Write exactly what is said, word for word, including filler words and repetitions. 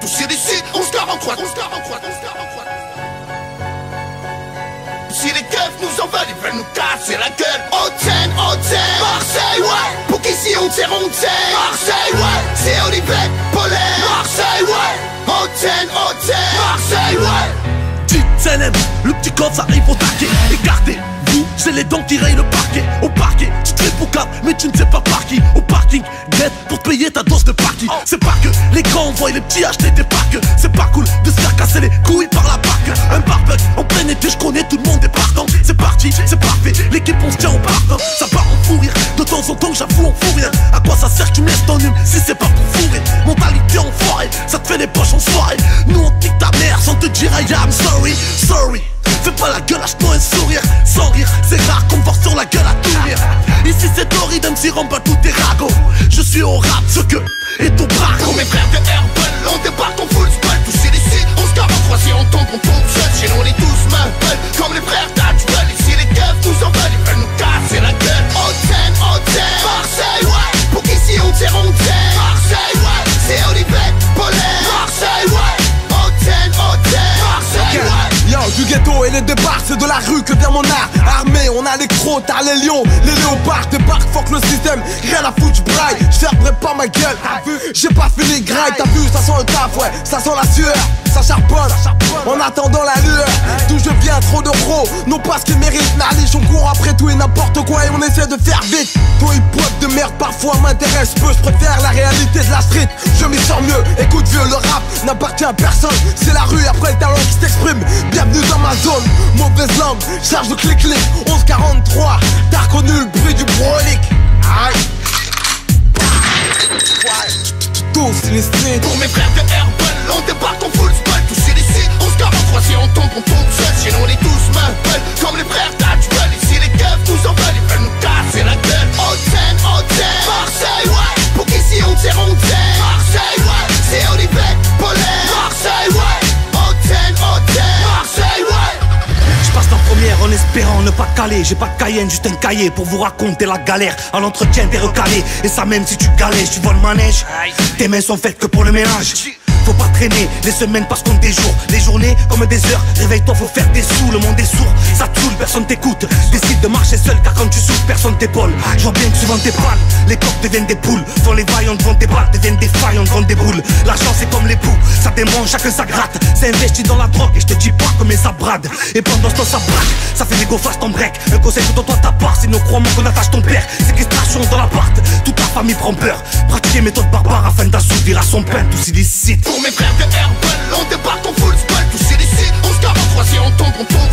tous illicite. onze quarante-trois, onze quarante-trois, onze quarante-trois. Si les keufs nous en veulent, ils veulent nous casser la gueule. Haute-Seine, Haute-Seine, Marseille, ouais. Pour qu'ici on tire, on tire. Marseille, ouais. C'est Olivet, Polaire. Marseille, ouais. Haute-Seine, Haute-Seine, Marseille, ouais. Petite célèbre, le petit coffre arrive au taquet. Écarté, vous, c'est les dents qui rayent le parquet. Au parquet, tu te fais poucave, mais tu ne sais pas par qui. Au parking, net pour te payer ta dose de parking. C'est pas que les grands envoient les petits acheter des parcs. C'est pas cool de se faire casser les couilles par la barque. Un barbecue en plein été, je connais tout le monde est partant. C'est parti, c'est parfait, l'équipe on se tient au partant. Ça part en fou rire, de temps en temps j'avoue on fout rien. À quoi ça sert que tu me laisses ton hume si c'est pas pour fourrer? Mentalité enfoirée, ça te fait les poches en soirée. Nous on tique ta mère sans te dire I am sorry, sorry. Fais pas la gueule, lâche-moi un sourire. Sans rire, c'est rare qu'on me force sur la gueule à tout rire. Ici c'est horrible, même si rend pas tous tes ragots. Je suis au rap, ce que est ton bras. Quand mes frères de Herbal, on débarque en full spell. Tous illicite, onze quarante-trois, si on tombe, on tombe seul. Chez nous on est tous meufs, comme les frères d'Atwell. Ici les keufs nous en veulent, ils veulent nous casser la gueule. Haute-Seine, Haute-Seine, Marseille, ouais. Pour qu'ici on tire, on tire. Marseille, ouais. C'est Olivet, Polaire. Marseille, ouais. Haute-Seine, Haute-Seine, Marseille, ouais. Yo, du ghetto et les débarques, c'est de la rue que vient mon art. Armé, on a les crocs, t'as les lions, les léopards. Débarque, fuck le système, rien à foutre, j'braille. J'fermerai pas ma gueule, j'ai pas fini graille. T'as vu, ça sent le taf, ouais, ça sent la sueur. Ça charbonne, en attendant la lueur. D'où je viens, trop de pros, non pas ce qu'ils méritent. Narliche, on court après tout et n'importe quoi et on essaie de faire vite. Ton hip-hop de merde parfois m'intéresse peu. Je préfère la réalité de la street, je m'y sors mieux. Écoute vieux, le rap n'appartient à personne. C'est la rue après le talent qui s'exprime. Bienvenue dans ma zone, mauvaise langue, charge de clic-clic. Onze quarante-trois, t'as reconnu le bruit du brolic. Aïe. Tous les streets. Pour mes frères de Herbal, on débarque en full spell. Tous illicite, onze quarante-trois, si on tombe, on tombe seul. Chez nous on est tous meufs, comme les frères d'Atwell. Ici les keufs nous en veulent, ils veulent nous casser la gueule. Haute-Seine, Haute-Seine, Marseille, ouais. Pour qu'ici on tire, on tire. Marseille, ouais. C'est Olivet, Polaire. Marseille, ouais. Haute-Seine, Haute-Seine, Marseille, ouais. Je passe en première en espérant ne pas caler. J'ai pas de Cayenne, juste un cahier pour vous raconter la galère. À l'entretien t'es recalé, et ça même si tu galèches. Tu vois le manège, tes mains sont faites que pour le ménage. Faut pas traîner, les semaines passent comme des jours. Les journées comme des heures, réveille-toi faut faire des sous. Le monde est sourd, ça te saoule, personne t'écoute. Décide de marcher seul car quand tu souffres personne t'épaule. Je vois bien que souvent t'es pannes, les coques deviennent des poules. Font les vaillants devant tes balles, deviennent des failles, on te vend des boules. L'argent c'est comme les poux, ça démange, chacun ça gratte. C'est investi dans la drogue et je te dis pas comment ça brade. Et pendant ce temps ça braque, ça fait des go fast en break. Un conseil tout en toi ta part, sinon crois-moi qu'on attache ton père. Séquestration dans l'appart, toute la famille prend peur. Pratiquer méthode barbare afin d'assouvir à son pain, tous illicite. Pour mes frères de Herbal, on débarque en full spell. Tous illicite, onze quarante-trois, si on tombe, on tombe